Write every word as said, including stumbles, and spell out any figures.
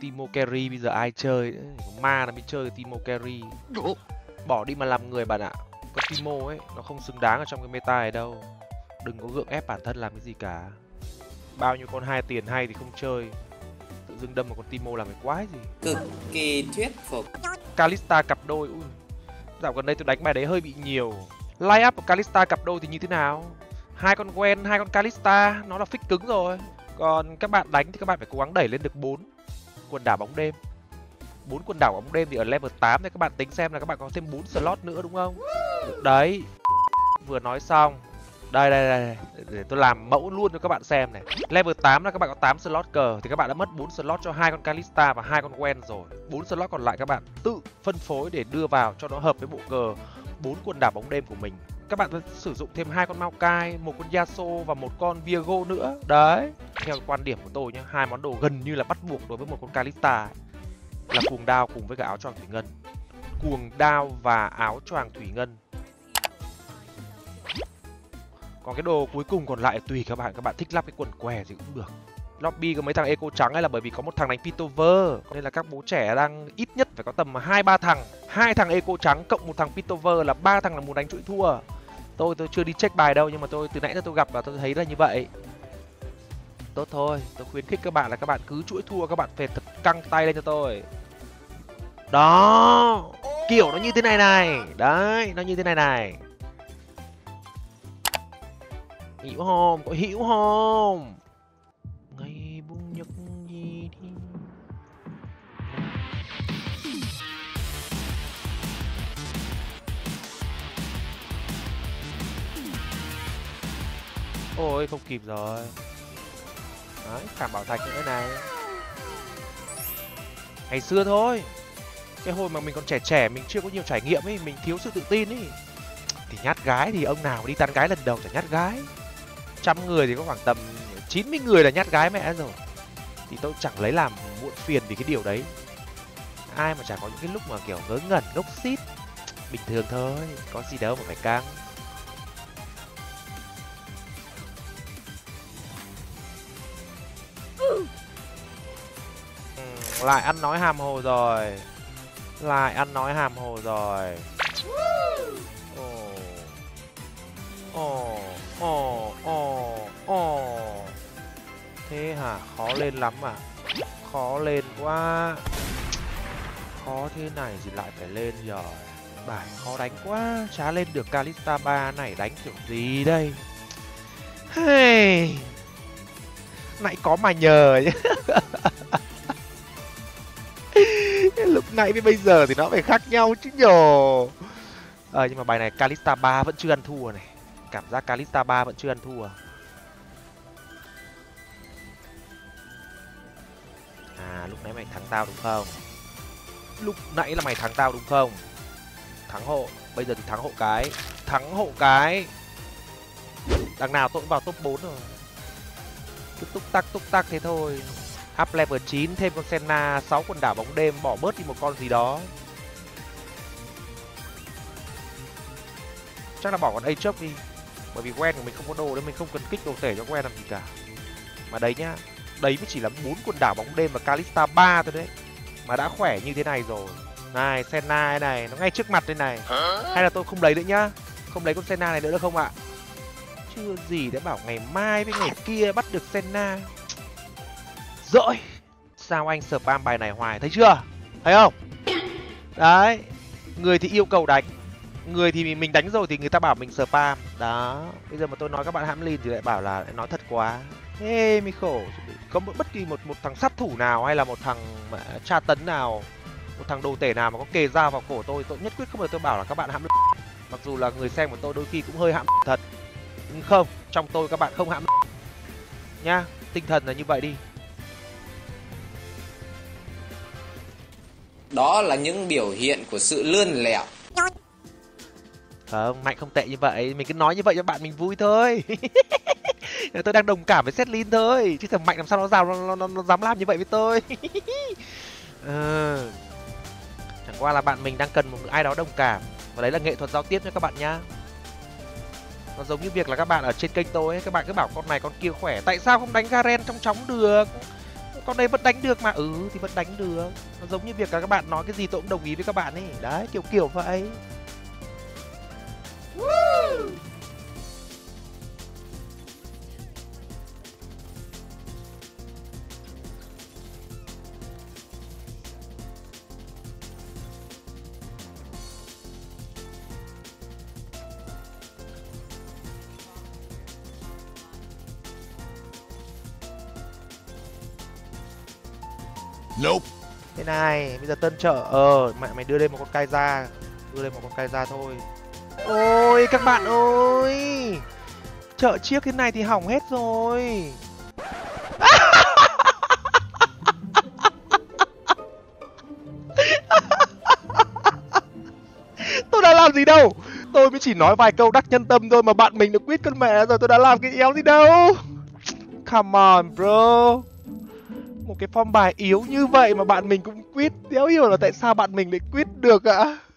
Timo Carry bây giờ ai chơi nữa. Ma nó mới chơi Timo Carry. Bỏ đi mà làm người bạn ạ. Con Timo ấy nó không xứng đáng ở trong cái meta này đâu. Đừng có gượng ép bản thân làm cái gì cả. Bao nhiêu con hai tiền hay thì không chơi. Tự dưng đâm vào con Timo làm cái quái gì. Cực kỳ thuyết phục. Kalista cặp đôi. Ui. Dạo gần đây tôi đánh bài đấy hơi bị nhiều. Line up của Kalista cặp đôi thì như thế nào? Hai con Gwen, hai con Kalista, nó là fix cứng rồi. Còn các bạn đánh thì các bạn phải cố gắng đẩy lên được bốn quần đảo bóng đêm. bốn quần đảo bóng đêm thì ở level tám thì các bạn tính xem là các bạn có thêm bốn slot nữa đúng không? Đấy. Vừa nói xong. Đây đây đây, để tôi làm mẫu luôn cho các bạn xem này. Level tám là các bạn có tám slot cờ thì các bạn đã mất bốn slot cho hai con Kalista và hai con Gwen rồi. bốn slot còn lại các bạn tự phân phối để đưa vào cho nó hợp với bộ cờ bốn quần đảo bóng đêm của mình. Các bạn sử dụng thêm hai con Maokai, một con Yasuo và một con Viego nữa. Đấy. Theo quan điểm của tôi nhé, hai món đồ gần như là bắt buộc đối với một con Kalista là cuồng đao cùng với cả áo choàng thủy ngân. Cuồng đao và áo choàng thủy ngân. Còn cái đồ cuối cùng còn lại tùy các bạn, các bạn thích lắp cái quần què gì cũng được. Lobby có mấy thằng eco trắng hay là bởi vì có một thằng đánh Piltover, nên là các bố trẻ đang ít nhất phải có tầm hai ba thằng, hai thằng eco trắng cộng một thằng Piltover là ba thằng là muốn đánh chuỗi thua. Tôi tôi chưa đi check bài đâu nhưng mà tôi từ nãy giờ tôi gặp và tôi thấy là như vậy. Tốt thôi, tôi khuyến khích các bạn là các bạn cứ chuỗi thua, các bạn phải thật căng tay lên cho tôi. Đó, kiểu nó như thế này này, đấy, nó như thế này này. Hiểu không? Có hiểu không? Ngày bung nhật gì đi. Ôi không kịp rồi. Đấy, Khảm Bảo Thạch nữa này. Ngày xưa thôi. Cái hồi mà mình còn trẻ trẻ, mình chưa có nhiều trải nghiệm ấy, mình thiếu sự tự tin ấy. Thì nhát gái thì ông nào đi tán gái lần đầu chả nhát gái. Trăm người thì có khoảng tầm chín mươi người là nhát gái mẹ rồi. Thì tôi chẳng lấy làm muộn phiền vì cái điều đấy. Ai mà chả có những cái lúc mà kiểu ngớ ngẩn ngốc xít. Bình thường thôi, có gì đâu mà phải căng. Ừ, lại ăn nói hàm hồ rồi. Lại ăn nói hàm hồ rồi. Ồ. Ồ. Ồ. Ồ. Ồ. Thế hả? Khó lên lắm à? Khó lên quá. Khó thế này thì lại phải lên rồi. Bài khó đánh quá. Chả lên được Kalista ba này đánh kiểu gì đây? Hey. Nãy có mà nhờ chứ. Lúc nãy với bây giờ thì nó phải khác nhau chứ nhờ. Ờ nhưng mà bài này Kalista ba vẫn chưa ăn thua này. Cảm giác Kalista ba vẫn chưa ăn thua. À lúc nãy mày thắng tao đúng không? Lúc nãy là mày thắng tao đúng không? Thắng hộ. Bây giờ thì thắng hộ cái. Thắng hộ cái. Đằng nào tôi cũng vào top bốn rồi. Cứ túc tắc túc tắc thế thôi. Up level chín thêm con Senna, sáu quần đảo bóng đêm, bỏ bớt đi một con gì đó. Chắc là bỏ con A-Chop đi. Bởi vì Gwen của mình không có đồ nên mình không cần kích đồ tể cho Gwen làm gì cả. Mà đấy nhá, đấy mới chỉ là bốn quần đảo bóng đêm và Kalista ba thôi đấy. Mà đã khỏe như thế này rồi. Này, Senna này, nó ngay trước mặt đây này. Hay là tôi không lấy nữa nhá. Không lấy con Senna này nữa được không ạ? Chưa gì đã bảo ngày mai với ngày kia bắt được Senna. Rồi. Sao anh spam bài này hoài, thấy chưa? Thấy không? Đấy. Người thì yêu cầu đánh. Người thì mình đánh rồi thì người ta bảo mình spam. Đó. Bây giờ mà tôi nói các bạn hãm lin thì lại bảo là nói thật quá. Ê mi khổ. Có bất kỳ một một thằng sát thủ nào hay là một thằng mà tra tấn nào, một thằng đồ tể nào mà có kề dao vào cổ tôi, tôi nhất quyết không bao giờ tôi bảo là các bạn hãm lin. Mặc dù là người xem của tôi đôi khi cũng hơi hãm thật. Nhưng không, trong tôi các bạn không hãm nhá. Tinh thần là như vậy đi. Đó là những biểu hiện của sự lươn lẹo. Không, Mạnh không tệ như vậy. Mình cứ nói như vậy cho bạn mình vui thôi. Tôi đang đồng cảm với Setlin thôi. Chứ thằng Mạnh làm sao nó dám, nó, nó, nó dám làm như vậy với tôi. À, chẳng qua là bạn mình đang cần một ai đó đồng cảm. Và đấy là nghệ thuật giao tiếp nha các bạn nhá. Nó giống như việc là các bạn ở trên kênh tôi ấy, các bạn cứ bảo con này con kia khỏe, tại sao không đánh Garen trong chóng được? Con đây vẫn đánh được mà. Ừ thì vẫn đánh được. Nó giống như việc các bạn nói cái gì tôi cũng đồng ý với các bạn ấy. Đấy, kiểu kiểu vậy. Nope. Thế này, bây giờ tân trợ. Ờ, mẹ mày đưa lên một con cai ra. Đưa lên một con cai ra thôi. Ôi, các bạn ơi. Chợ chiếc thế này thì hỏng hết rồi. Tôi đã làm gì đâu. Tôi mới chỉ nói vài câu đắc nhân tâm thôi mà bạn mình được quýt con mẹ rồi. Tôi đã làm cái éo gì đâu. Come on bro. Một cái form bài yếu như vậy mà bạn mình cũng quýt. Đéo hiểu là tại sao bạn mình lại quýt được ạ.